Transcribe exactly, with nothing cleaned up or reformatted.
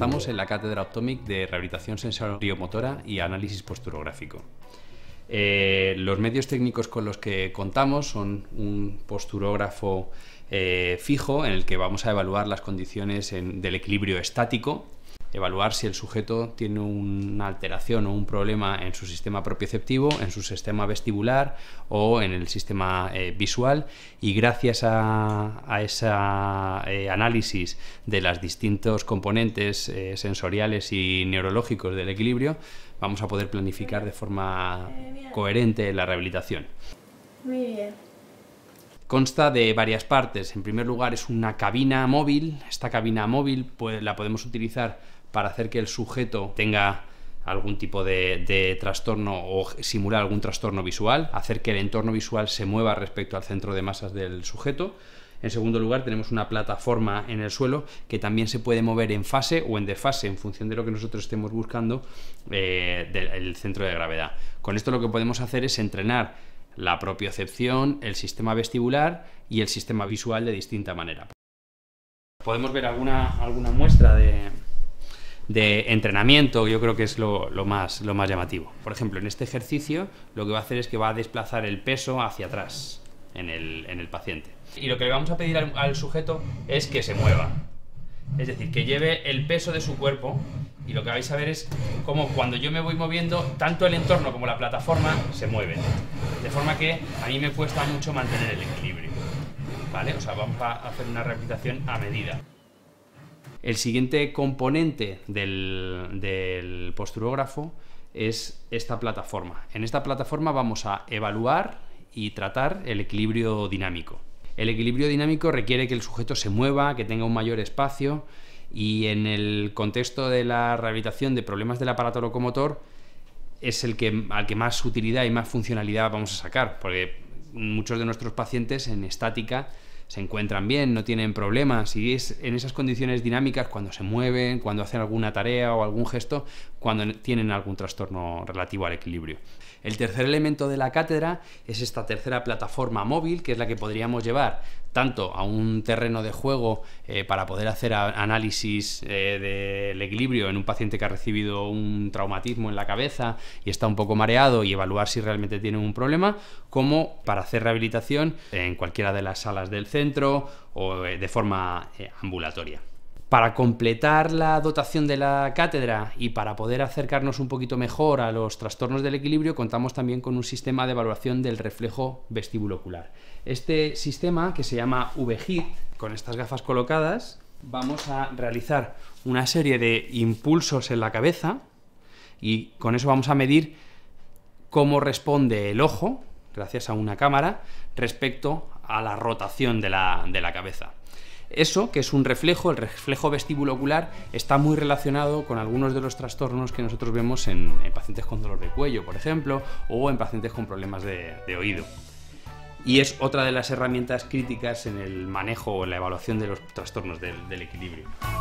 Estamos en la Cátedra Optomic de Rehabilitación Sensoriomotora y Análisis Posturográfico. Eh, los medios técnicos con los que contamos son un posturógrafo eh, fijo en el que vamos a evaluar las condiciones en, del equilibrio estático, evaluar si el sujeto tiene una alteración o un problema en su sistema propioceptivo, en su sistema vestibular o en el sistema eh, visual, y gracias a, a ese eh, análisis de los distintos componentes eh, sensoriales y neurológicos del equilibrio vamos a poder planificar de forma coherente la rehabilitación. Muy bien. Consta de varias partes. En primer lugar, es una cabina móvil. Esta cabina móvil pues, la podemos utilizar para hacer que el sujeto tenga algún tipo de, de trastorno o simular algún trastorno visual, hacer que el entorno visual se mueva respecto al centro de masas del sujeto. En segundo lugar, tenemos una plataforma en el suelo que también se puede mover en fase o en desfase en función de lo que nosotros estemos buscando eh, del centro de gravedad. Con esto lo que podemos hacer es entrenar la propiocepción, el sistema vestibular y el sistema visual de distinta manera. Podemos ver alguna, alguna muestra de, de entrenamiento, yo creo que es lo, lo, más, lo más llamativo. Por ejemplo, en este ejercicio lo que va a hacer es que va a desplazar el peso hacia atrás en el, en el paciente. Y lo que le vamos a pedir al, al sujeto es que se mueva, es decir, que lleve el peso de su cuerpo, y lo que vais a ver es cómo cuando yo me voy moviendo, tanto el entorno como la plataforma se mueven, de forma que a mí me cuesta mucho mantener el equilibrio, ¿vale? O sea, vamos a hacer una rehabilitación a medida. El siguiente componente del, del posturógrafo es esta plataforma. En esta plataforma vamos a evaluar y tratar el equilibrio dinámico. El equilibrio dinámico requiere que el sujeto se mueva, que tenga un mayor espacio, y en el contexto de la rehabilitación de problemas del aparato locomotor es el que, al que más utilidad y más funcionalidad vamos a sacar, porque muchos de nuestros pacientes en estática se encuentran bien, no tienen problemas, y es en esas condiciones dinámicas, cuando se mueven, cuando hacen alguna tarea o algún gesto, cuando tienen algún trastorno relativo al equilibrio. El tercer elemento de la cátedra es esta tercera plataforma móvil, que es la que podríamos llevar tanto a un terreno de juego eh, para poder hacer a, análisis eh, del equilibrio en un paciente que ha recibido un traumatismo en la cabeza y está un poco mareado, y evaluar si realmente tiene un problema, como para hacer rehabilitación en cualquiera de las salas del centro o eh, de forma eh, ambulatoria. Para completar la dotación de la cátedra y para poder acercarnos un poquito mejor a los trastornos del equilibrio, contamos también con un sistema de evaluación del reflejo vestibulocular. Este sistema, que se llama V H I T, con estas gafas colocadas, vamos a realizar una serie de impulsos en la cabeza, y con eso vamos a medir cómo responde el ojo, gracias a una cámara, respecto a la rotación de la, de la cabeza. Eso, que es un reflejo, el reflejo vestibulocular, está muy relacionado con algunos de los trastornos que nosotros vemos en, en pacientes con dolor de cuello, por ejemplo, o en pacientes con problemas de, de oído. Y es otra de las herramientas críticas en el manejo o en la evaluación de los trastornos del, del equilibrio.